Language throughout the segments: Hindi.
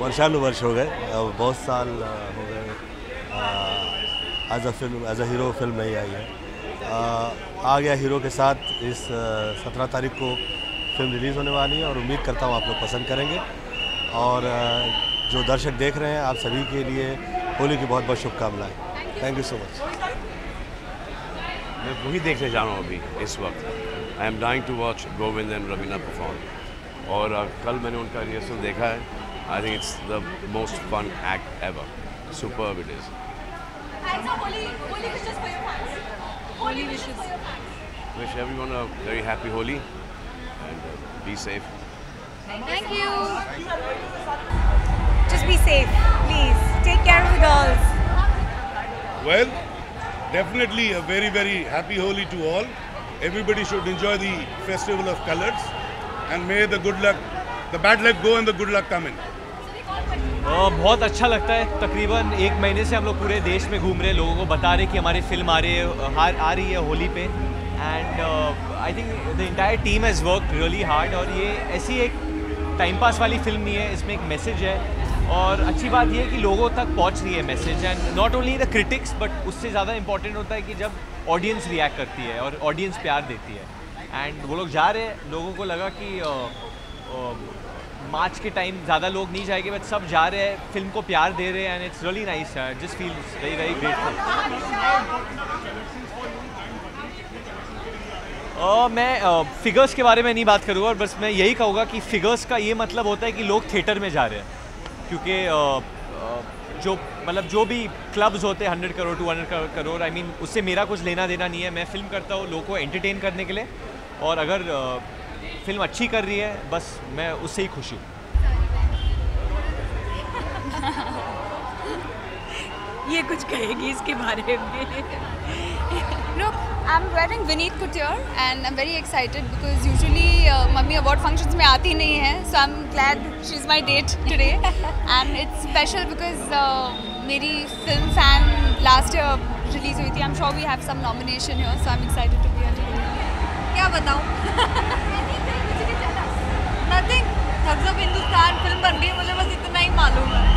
वर्षानुवर्ष हो गए, बहुत साल हो गए एज अ हीरो फिल्म नहीं आई है। आ गया हीरो के साथ इस 17 तारीख को फिल्म रिलीज़ होने वाली है और उम्मीद करता हूँ आप लोग पसंद करेंगे। और जो दर्शक देख रहे हैं, आप सभी के लिए होली की बहुत बहुत शुभकामनाएं। Thank you so much. मैं वही देखने जा रहा हूँ अभी इस वक्त। I am dying to watch Govind and Raveena perform. और कल मैंने उनका रिहर्सल देखा है। I think it's the most fun act ever. Superb it is. Wish everyone a very happy Holi and be safe. Thank you. Just be safe, please. Take care of the dolls. Well, definitely a very, very happy Holi to all. Everybody should enjoy the festival of colors and may the bad luck go and the good luck come in. बहुत अच्छा लगता है। तकरीबन 1 महीने से हम लोग पूरे देश में घूम रहे हैं, लोगों को बता रहे कि हमारी फिल्म आ रही है होली पे। And I think the entire team has work really hard. और ये ऐसी एक टाइम पास वाली फिल्म नहीं है, इसमें एक मैसेज है। और अच्छी बात ये है कि लोगों तक पहुंच रही है message. And not only the critics but उससे ज़्यादा इंपॉर्टेंट होता है कि जब ऑडियंस रिएक्ट करती है और ऑडियंस प्यार देती है। एंड वो लोग जा रहे हैं, लोगों को लगा कि मार्च के टाइम ज़्यादा लोग नहीं जाएंगे बट सब जा रहे हैं, फिल्म को प्यार दे रहे हैं। And it's really nice. Just feel very very grateful. मैं फिगर्स के बारे में नहीं बात करूँगा और बस मैं यही कहूँगा कि फिगर्स का ये मतलब होता है कि लोग थिएटर में जा रहे हैं। क्योंकि जो भी क्लब्स होते हैं 100 करोड़ 200 करोड़, आई मीन उससे मेरा कुछ लेना देना नहीं है। मैं फिल्म करता हूँ लोगों को एंटरटेन करने के लिए, और अगर फिल्म अच्छी कर रही है बस मैं उससे ही खुश हूँ। ये कुछ कहेगी इसके बारे में? Look, I'm wearing Vineet Couture and I'm very excited because usually mummy award functions में आती नहीं है, so I'm glad she's my date today and it's special because मेरी film fan last year release हुई थी. I'm sure we have some nomination here, so I'm excited to be here today. क्या बताऊँ? Nothing. Thugs of हिंदुस्तान फिल्म बन गई, मुझे बस इतना ही मालूम है।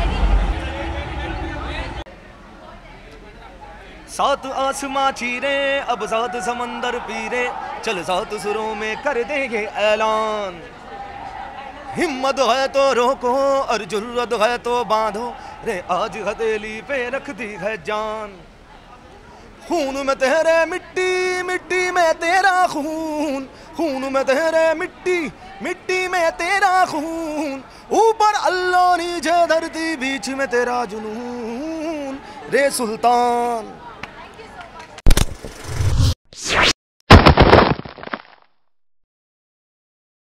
सात आसमां चीरे अब सात समंदर पीरे, चल सात सुरों में कर देंगे ऐलान। हिम्मत है तो रोको और जुर्रत है तो बांधो, रे आज हथेली पे रख दी है जान। खून में तेरे मिट्टी, मिट्टी में तेरा खून, खून में तेरे मिट्टी, मिट्टी में तेरा खून। ऊपर अल्लाह नीचे धरती बीच में तेरा जुनून, रे सुल्तान।